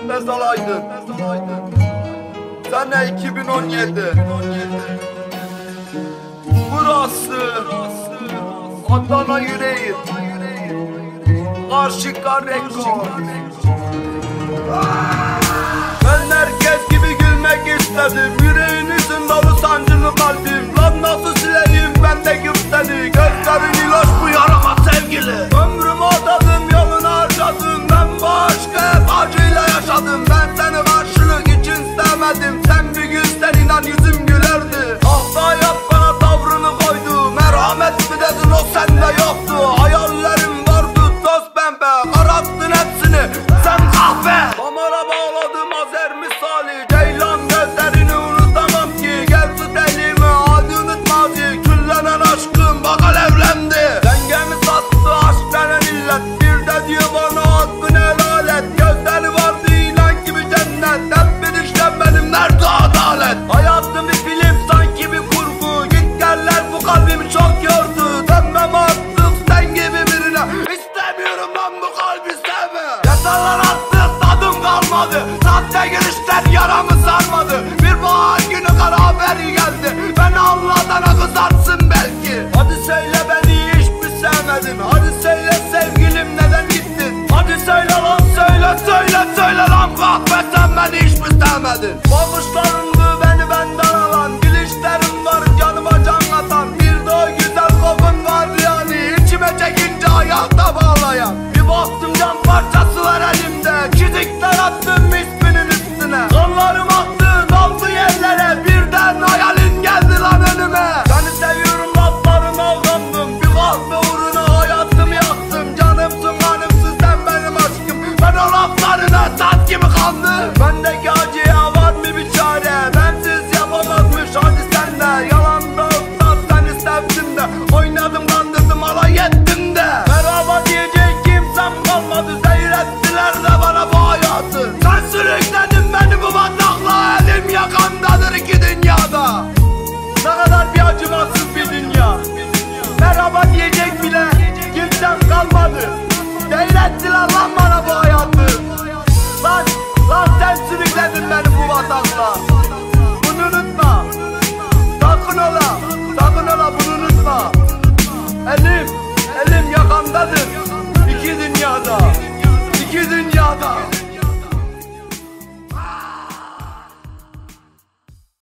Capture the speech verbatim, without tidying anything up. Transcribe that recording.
nefes alaydın. Sene iki bin on yedi. Burası Adana yüreği. Karşıka rekor. Ben herkes gibi gülmek istedim. Yüreğinizin dolu sancılı kalbim. Lan nasıl sileyim bendeki seni? Gözlerin ilaç bu yarama sevgili. Ömrümü adadım, yolunu harcadım. Ben bu aşkı hep acıyla yaşadım. Ben seni karşılık için sevmedim. Sen bir gün sen inan yüzüm gülerdi. Ah da yap bana tavrını koydu. Merhamet mi dedin o sende yoktu. Hayallerim vardı toz pembe. Karattın hepsini sen kahve. Damara bağladım azer misali. Ceylan gözlerini unutamam ki. Gel tut elimi hadi unut mazi. Küllenen aşkım bakal evlendi. Dengemi sattı aşk denen illet. Bir de diyor bana hakkını helal et. Gözleri vardı ilan gibi cennet. Hep bir işlem benim nerede adalet? Hayatım bir film sanki bir kurgu. Git geller bu kalbimi çok yordu. Dönmem artık sen gibi birine. İstemiyorum lan bu kalbi sevme. Yeter lan artık tadım kalmadı. Sahte girişler yaramı sarmadı. Bir bahar günü kara haberi geldi. Beni Allah'tan kızarsın belki. Hadi söyle beni hiç mi sevmedin? Hadi söyle sevgilim neden gittin? Hadi söyle lan söyle söyle söyle lan kahve sen beni hiç mi sevmedin? Bakışlarındı beni benden alan. Gülüşlerim var canıma can atan. Bir de o güzel kokun var yani. İçime çekince ayakta bağlayan. Bir baktım can parçası var elimde. Çizikler attım isminin üstüne. Kanlarım aktı daldı yerlere. Birden hayalin geldi lan önüme. Seni seviyorum laflarına aldandım. Bir kahve uğruna hayatımı yaktım. Canımsın kanımsın sen benim aşkım. Ben o laflarına tat gibi kandım. Bendeki acıya var mı bir çare? Bensiz yapamazmış hadi sen de. Yalan da ıslat seni sevdim de. Oynadım kandırdım alay ettim de.